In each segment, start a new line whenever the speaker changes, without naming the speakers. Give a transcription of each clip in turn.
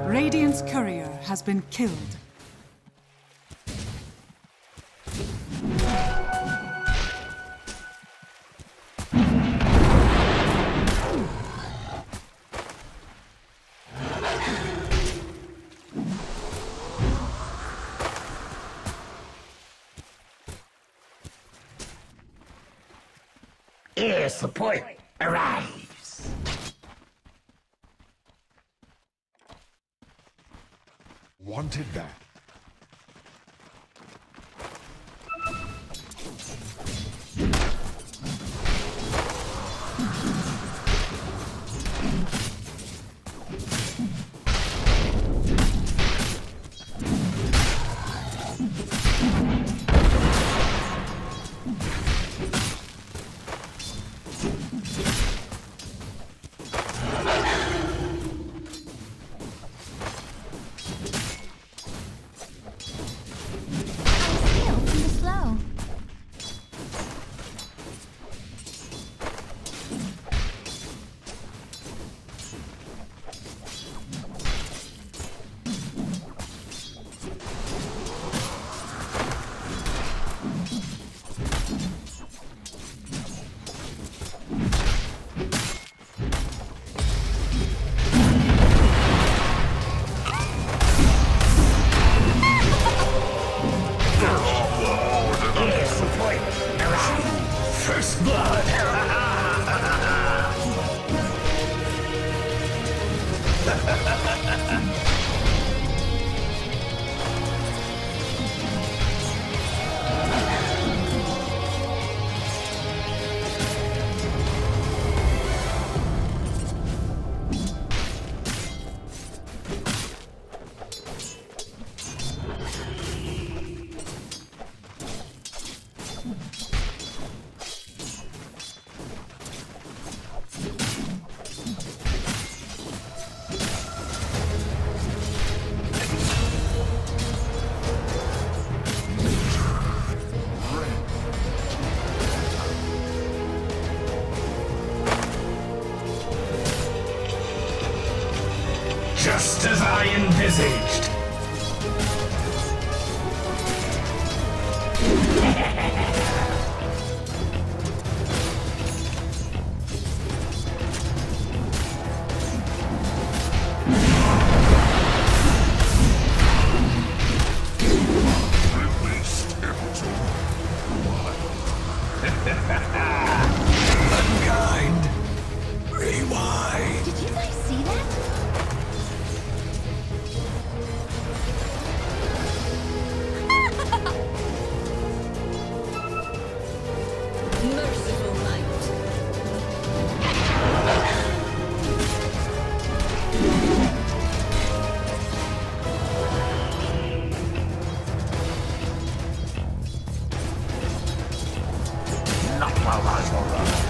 Radiant's courier has been killed.
Air support arrives.
Wanted back.
First blood! Just as I envisaged. Unkind. Rewind.
Did you guys see that?
Merciful light.
Not while I'm around.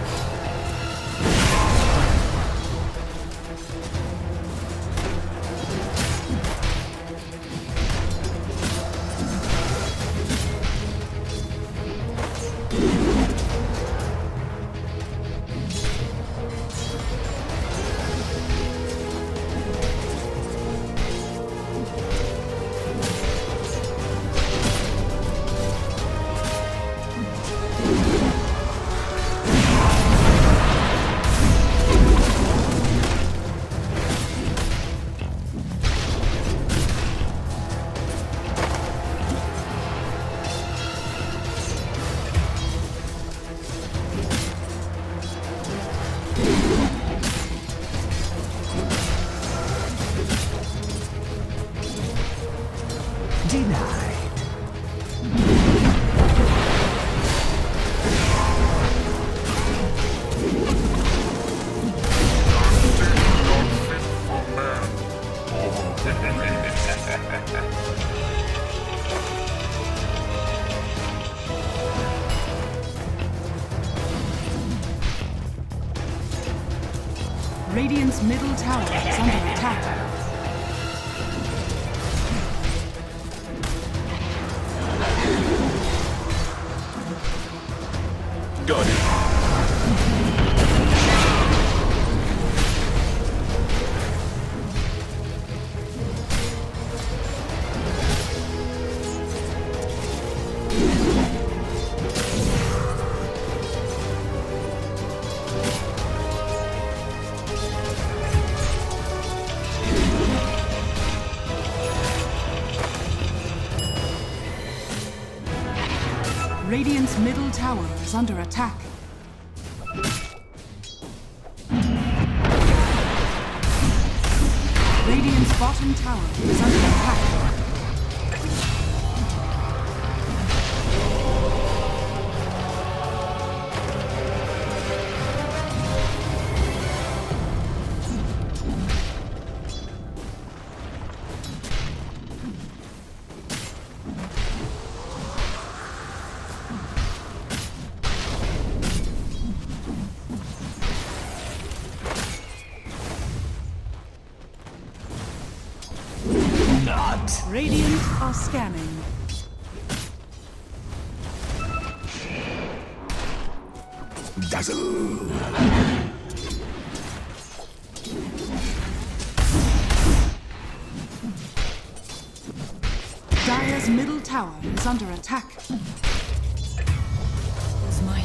Denied.
Radiant's middle tower is under attack.
Got it.
Radiant's middle tower is under attack. Radiant's bottom tower is under attack. Radiant are scanning.
Dazzle!
Dire's middle tower is under attack. It's my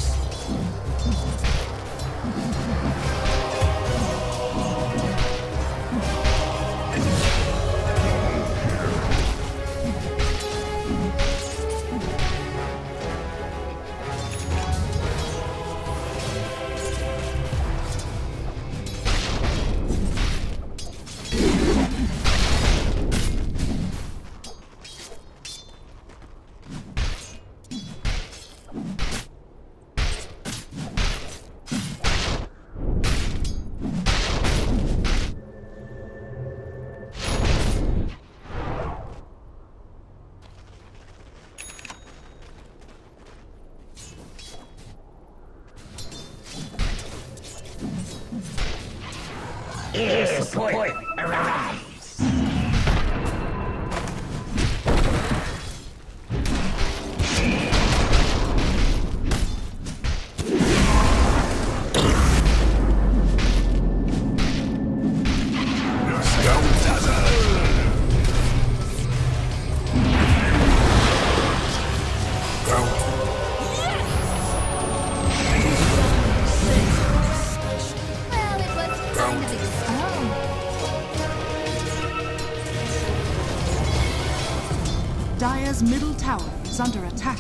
Support arrives.
Dire's middle tower is under attack.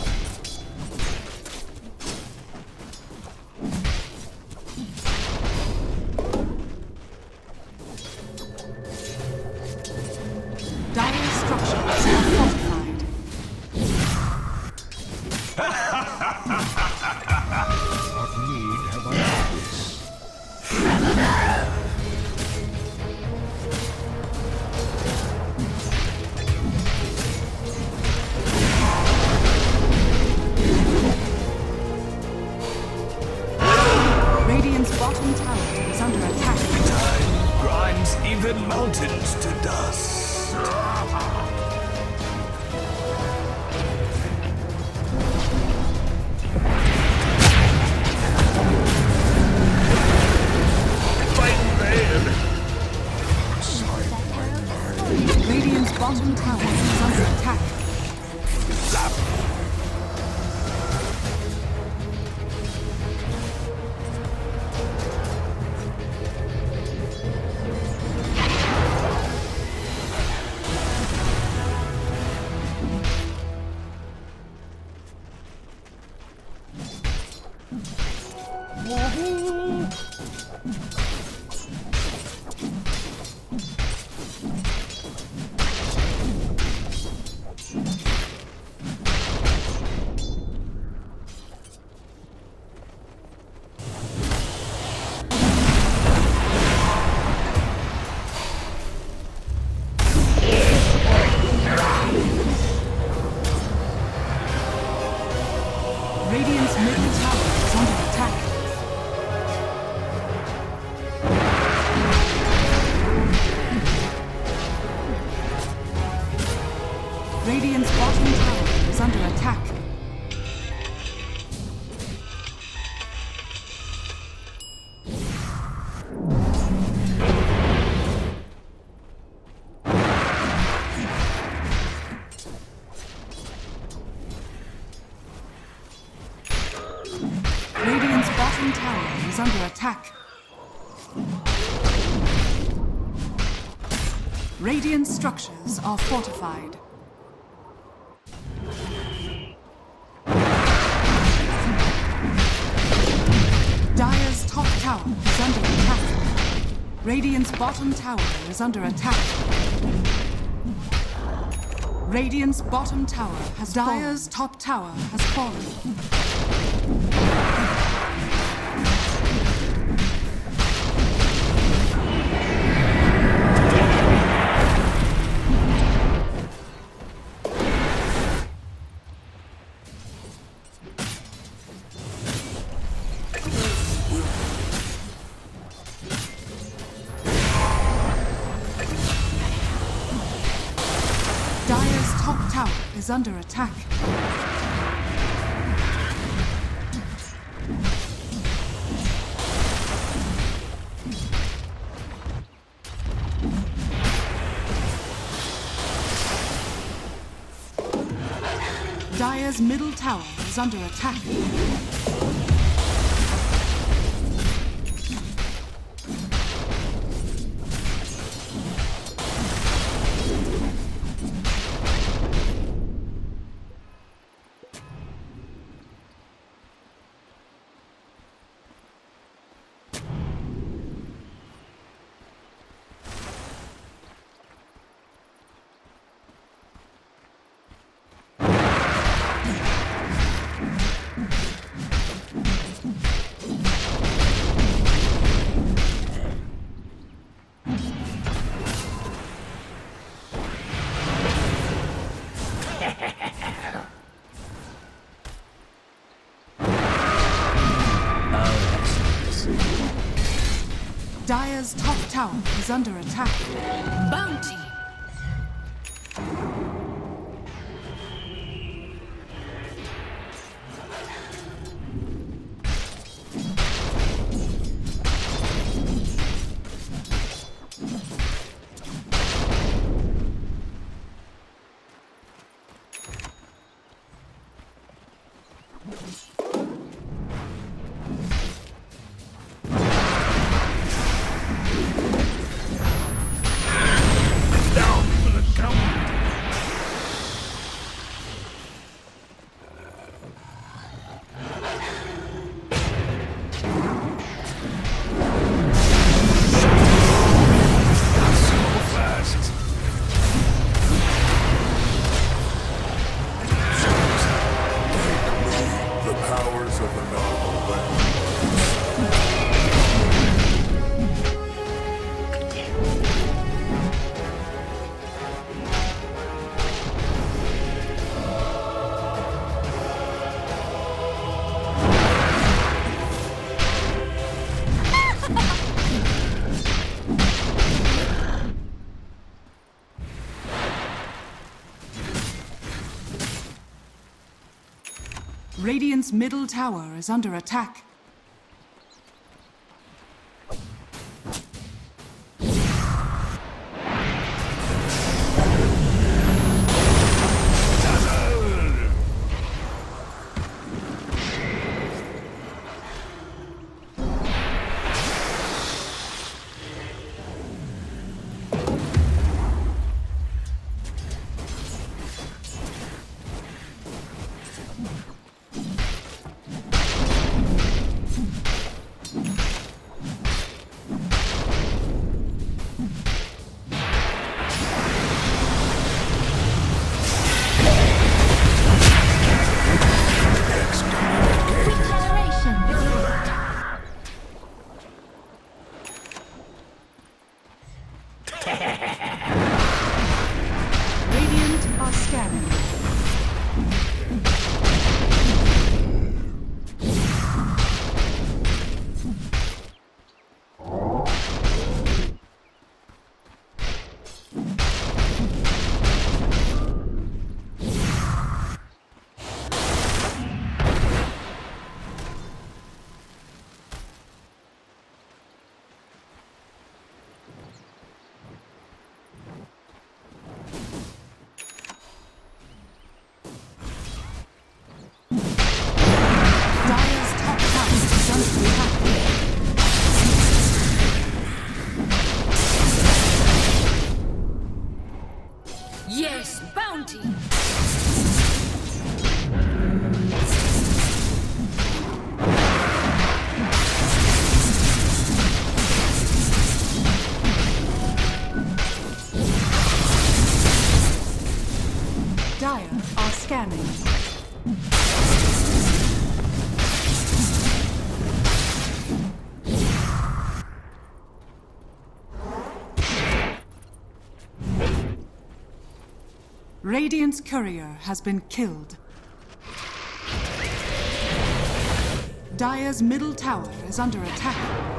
Dire's structures are fortified.
What need have I of this?
Radiant's bottom tower is under attack.
Time grinds even mountains to dust.
Radiant's bottom tower is under attack. Radiant's middle tower is under attack. Radiant's bottom tower is under attack. Radiant's bottom tower is under attack. Radiant structures are fortified. Radiant's bottom tower is under attack. Radiant's bottom tower has Dire's top tower has fallen. Is under attack. Dire's middle tower is under attack. Dire's top tower is under attack. Bounty! Radiant's middle tower is under attack. Radiant are scanning.
Yes, bounty!
Scanning. Radiant's courier has been killed. Dire's middle tower is under attack.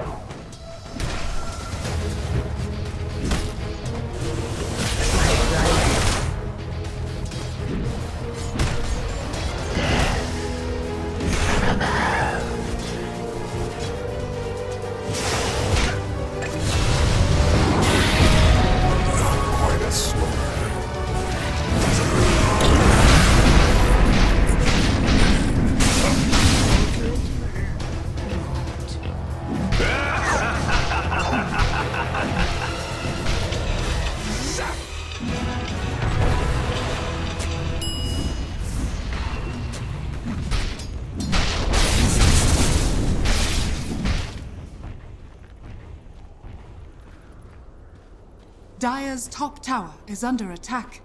Dire's top tower is under attack.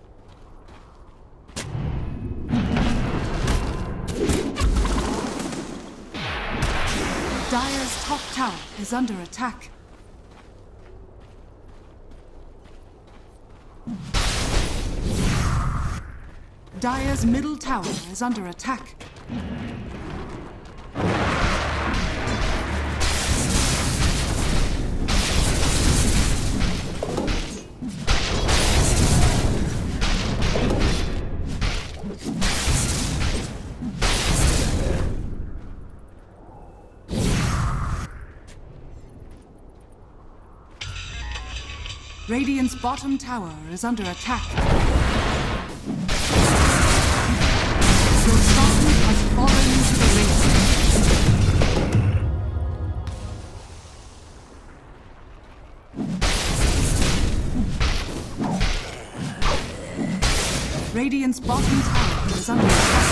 Dire's top tower is under attack. Dire's middle tower is under attack. Radiant's bottom tower is under attack. Your bottom has fallen into the ring. Radiant's bottom tower is under attack.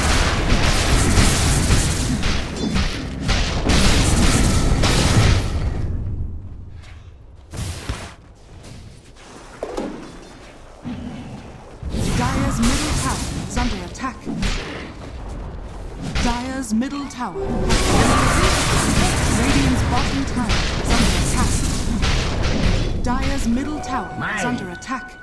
Dire's middle tower Radiant's bottom tower is under attack. Dire's middle tower is under attack.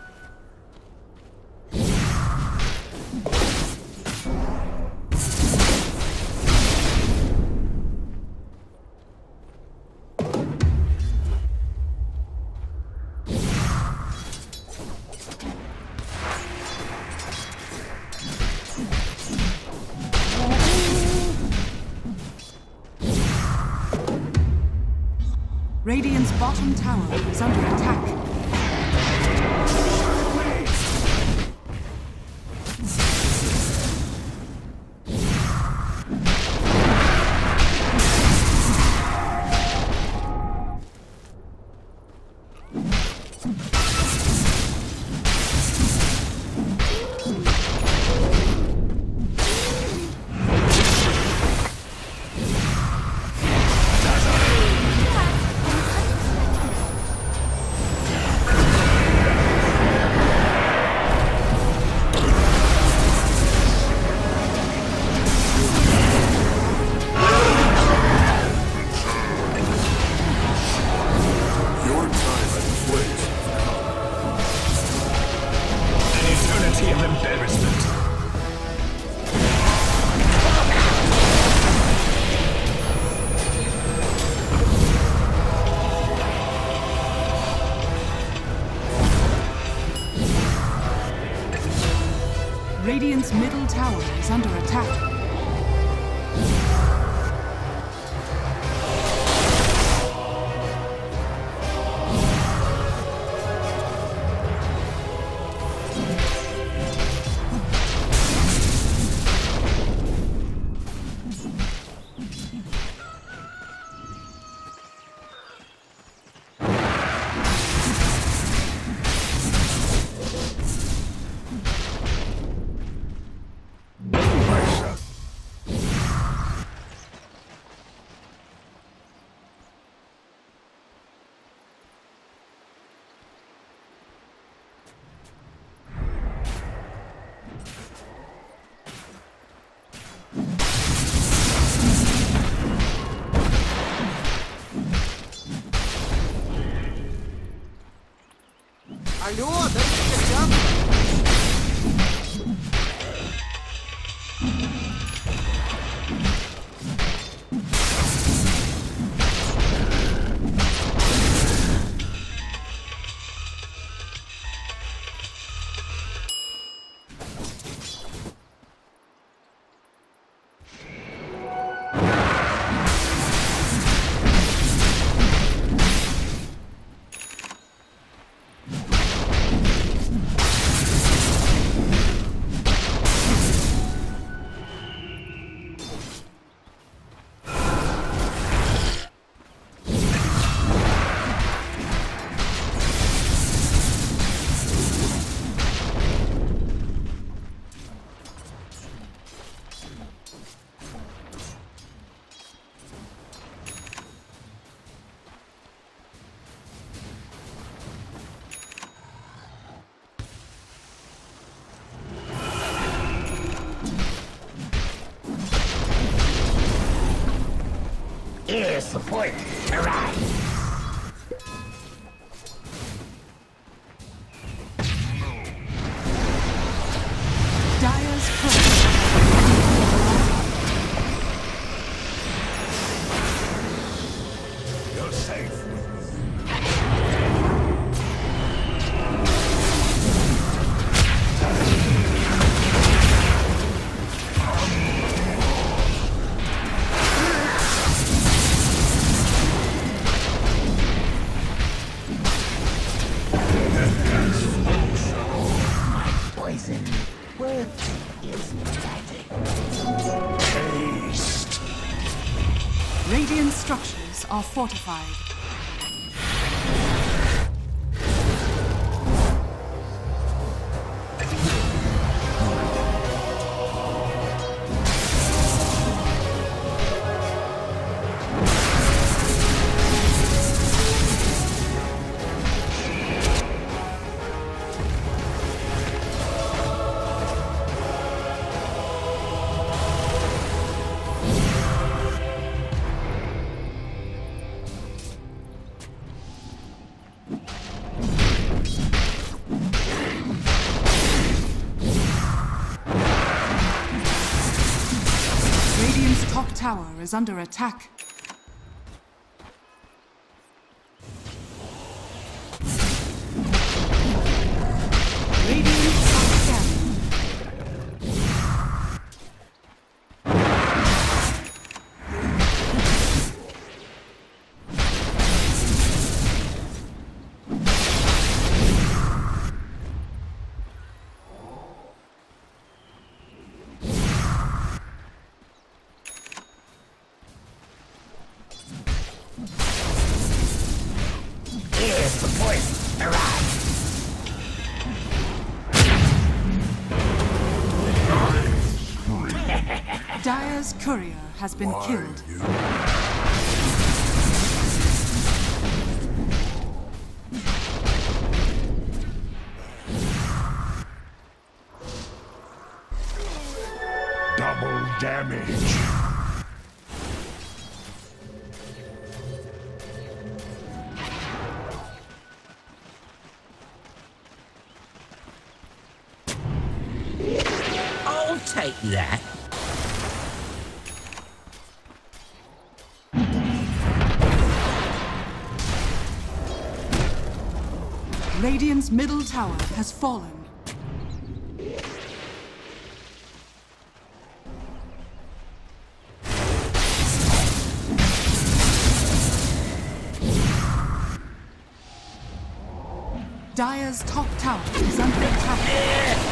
Radiant's bottom tower is under attack. Radiant's middle tower is under attack.
Алло, дайте хотя бы.
Air support arrived.
Dire's curse.
You're safe.
Poison works is magic.
Haste.
Radiant structures are fortified. Radiant's top tower is under attack. Radiant top scanning.
Air support arrived.
Dire's courier has been killed.
Double damage.
I'll take that.
Radiant's middle tower has fallen. Dire's top tower is under attack.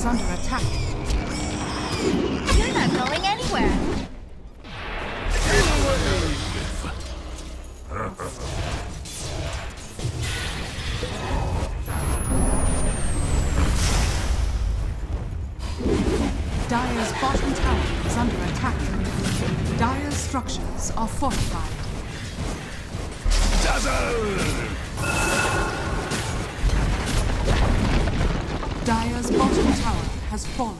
is under attack.
You're not going anywhere.
Dire's bottom tower is under attack. Dire's structures are fortified. Dire's bottom tower has fallen.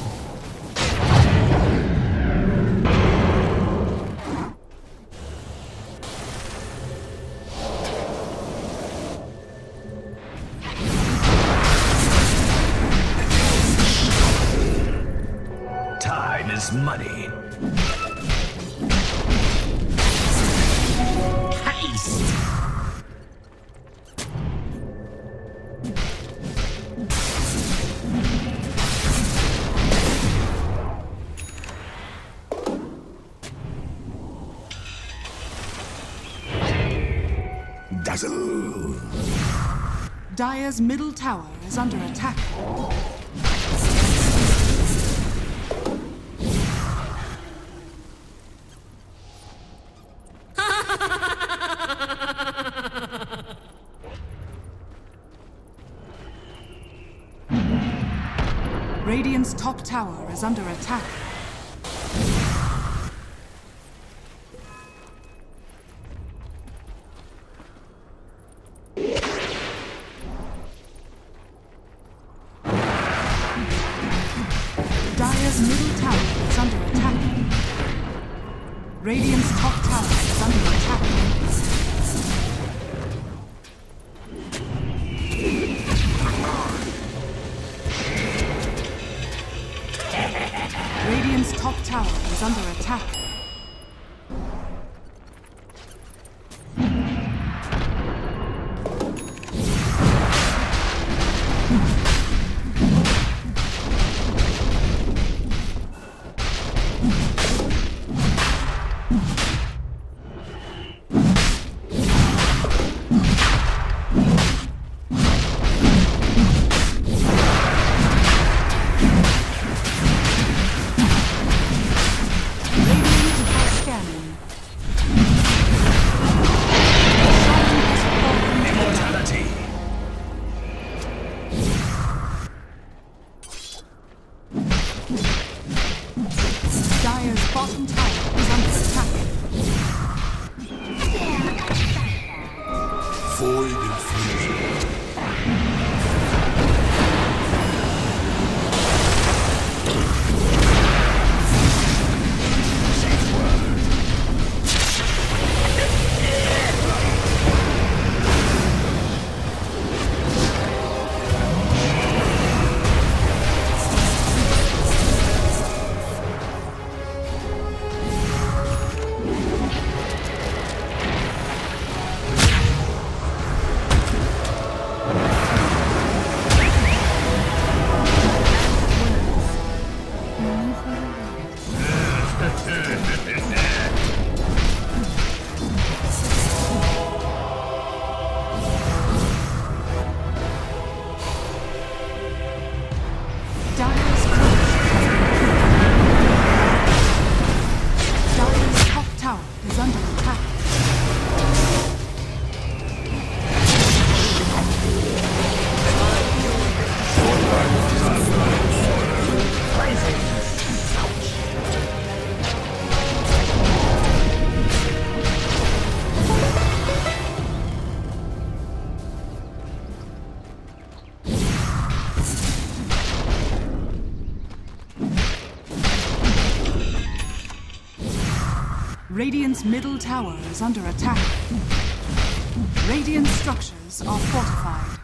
Time is money.
Haste!
Dazzle!
Dire's middle tower is under attack. Radiant's top tower is under attack. Dire's middle tower is under attack. Radiant's top tower is under attack. Radiant's top tower is under attack. Dire's bottom tower is under attack.
Void infusion. Dire's top tower is under attack. Radiant's middle tower is under attack. Radiant structures are fortified.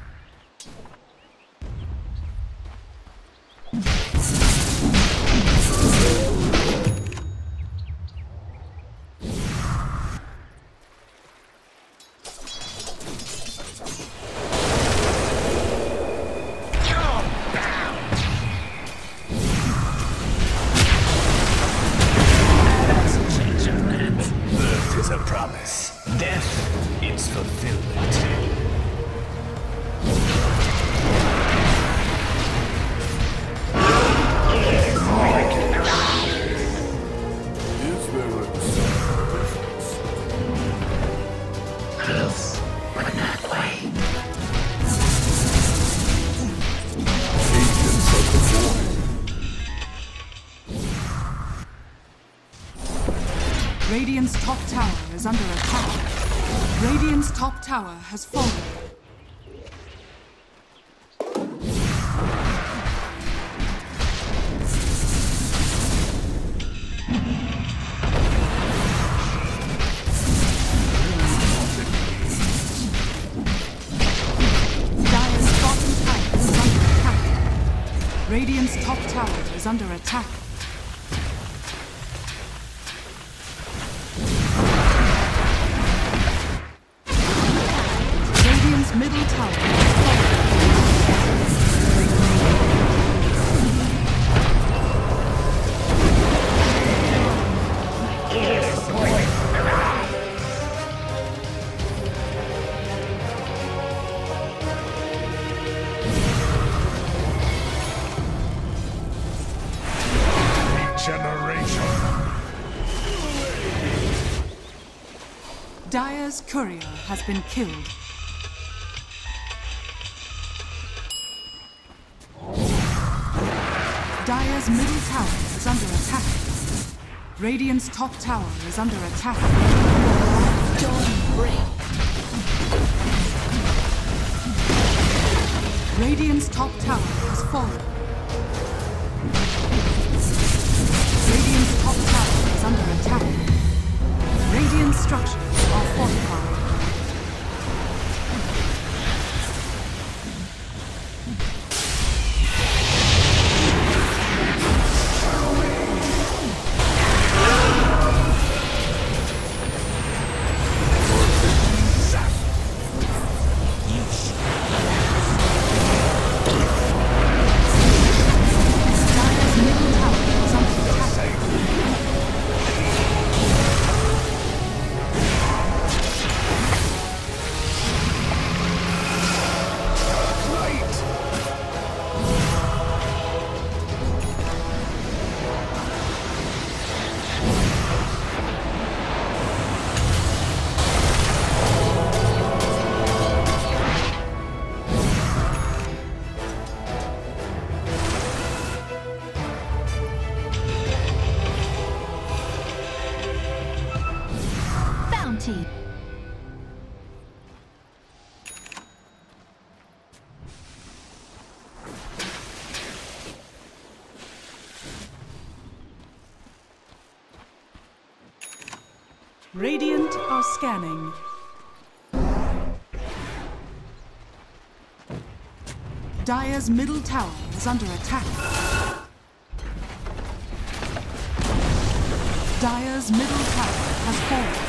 Birth is a promise. Death, its fulfillment.
is under attack. Radiant's top tower has fallen. Radiant's top tower is under attack. Radiant's middle tower is falling. Dire's courier has been killed. Dire's middle tower is under attack. Radiant's top tower is under attack.
Don't break.
Radiant's top tower has fallen. Radiant's top tower is under attack. Radiant structures are fortified. Radiant are scanning. Dire's middle tower is under attack. Dire's middle tower has fallen.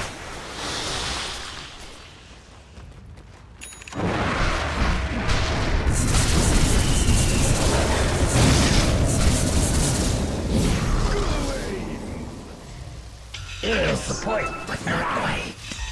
Here's the point, but not right.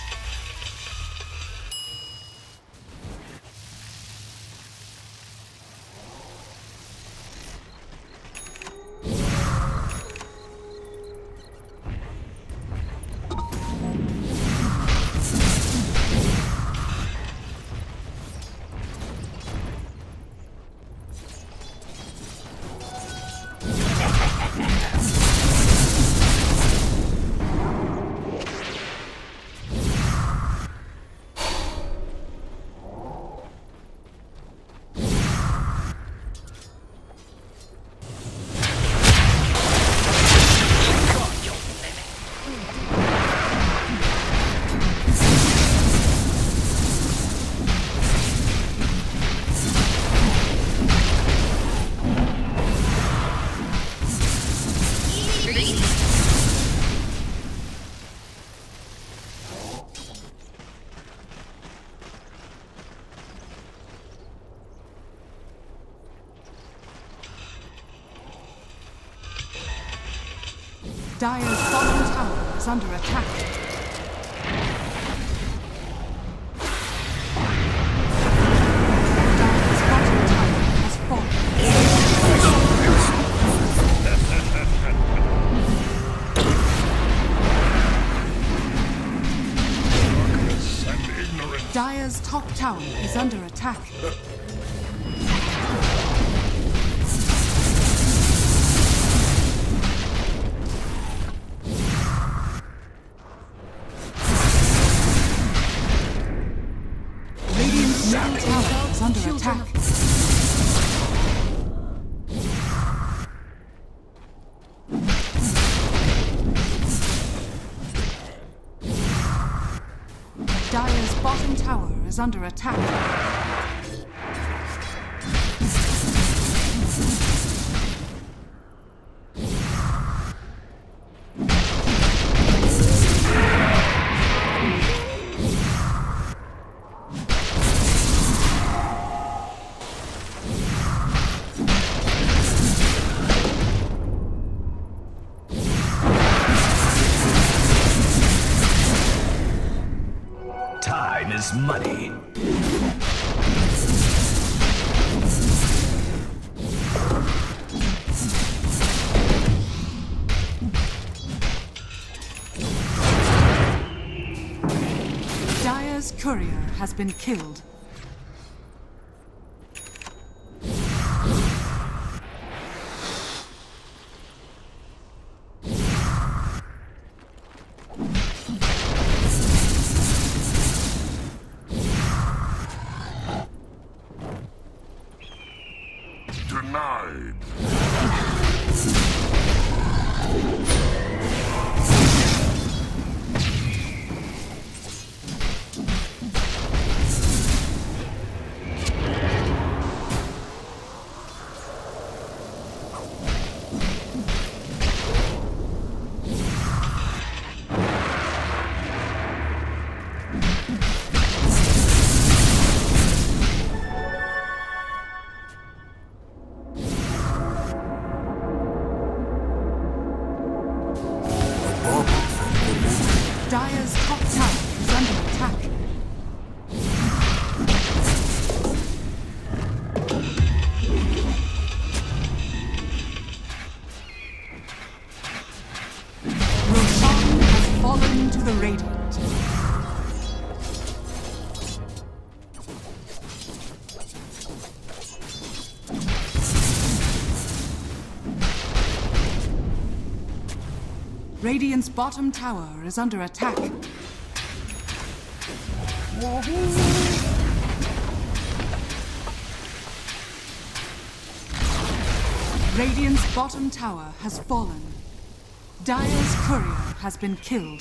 Dire's bottom tower is under attack. Dire's bottom tower has fallen. Dire's top tower is under attack.
Dire's bottom tower is under attack.
Time is money.
Dire's courier has been killed.
Denied.
Dire's top tower is under attack. Roshan has fallen to the Radiant. Radiant's bottom tower is under attack. Radiant's bottom tower has fallen. Dire's courier has been killed.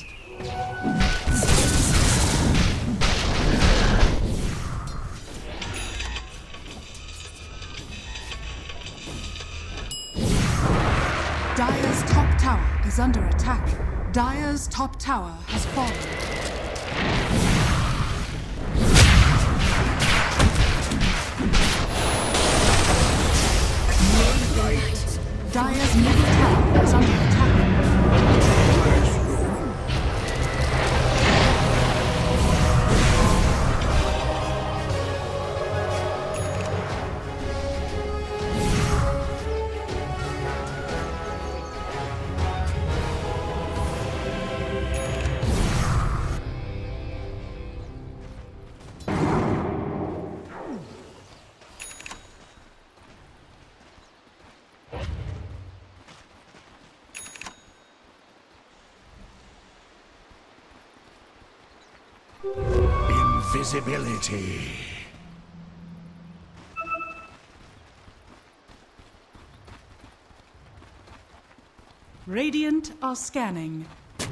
Dire's top tower is under attack. Dire's top tower has fallen. Dire's middle tower is under attack.
Invisibility.
Radiant are scanning.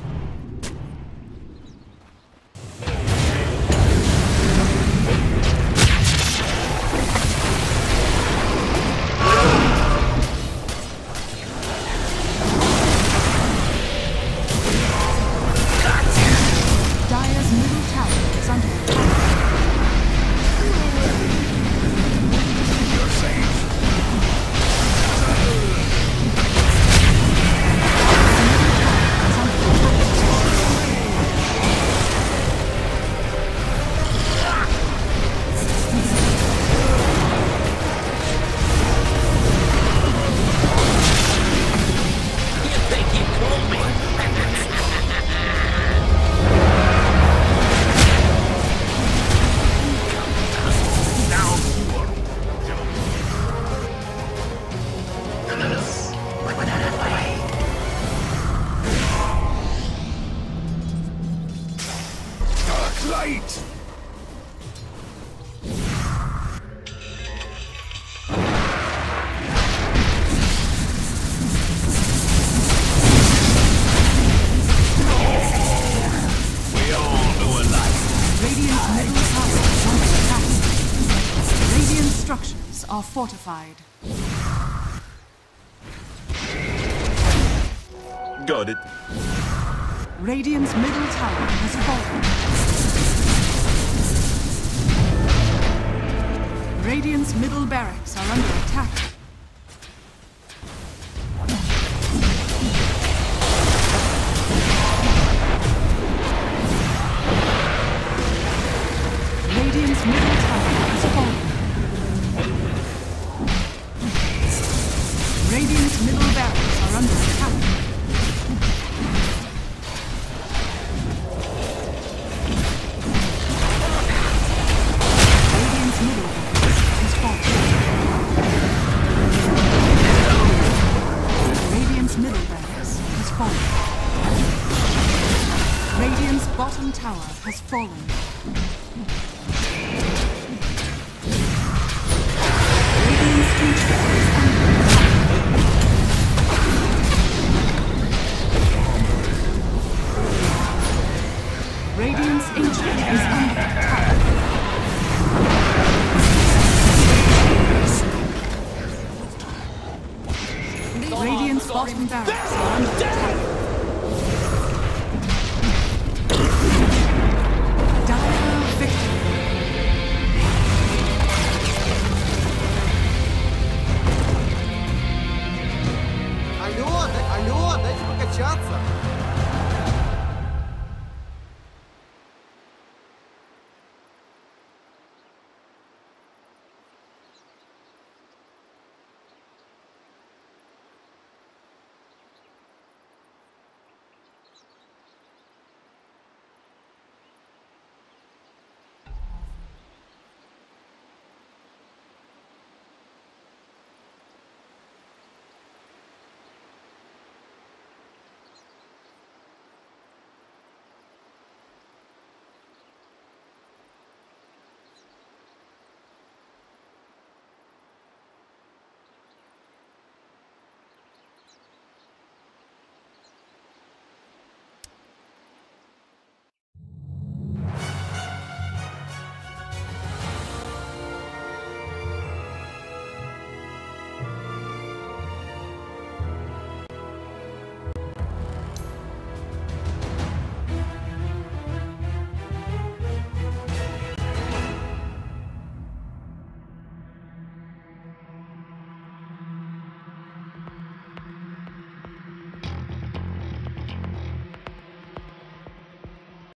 Dire's middle tower is under attack.
You're safe. Light!
Radiant's Radiant's middle tower is under attack. Radiant structures are fortified.
Got it.
Radiant's middle tower has fallen. Radiant's middle barracks are under attack. Radiant's middle tower has fallen. Radiant's middle barracks are under attack. Radiant's middle barracks has fallen. Radiant's middle barracks has fallen. Radiant's bottom tower has fallen. Radiant's future is under attack. Radiant's ancient is under attack. Radiant's bottom barracks are under